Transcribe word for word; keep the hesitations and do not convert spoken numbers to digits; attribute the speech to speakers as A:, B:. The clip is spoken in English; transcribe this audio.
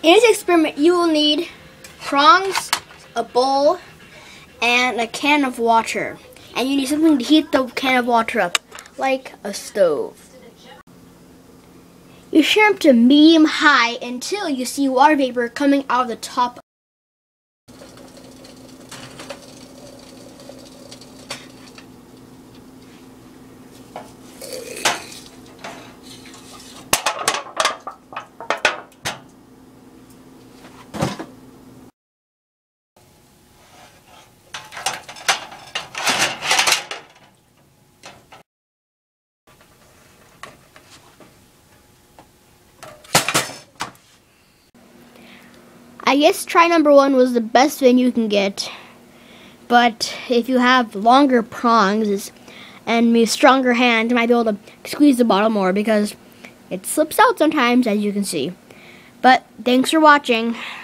A: In this experiment, you will need prongs, a bowl, and a can of water. And you need something to heat the can of water up, like a stove. You shim to medium high until you see water vapor coming out of the top. I guess try number one was the best thing you can get, but if you have longer prongs and a stronger hand, you might be able to squeeze the bottle more because it slips out sometimes, as you can see. But thanks for watching.